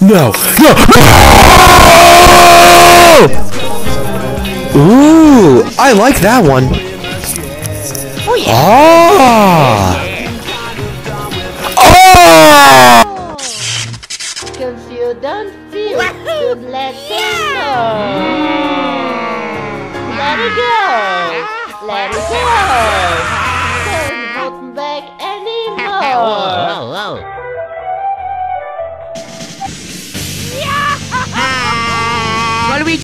No! No! Ooh! I like that one! Oh yeah! Ah! Oh! Cause you don't feel good, let them know. Let it go! Let it go! Don't hold back anymore!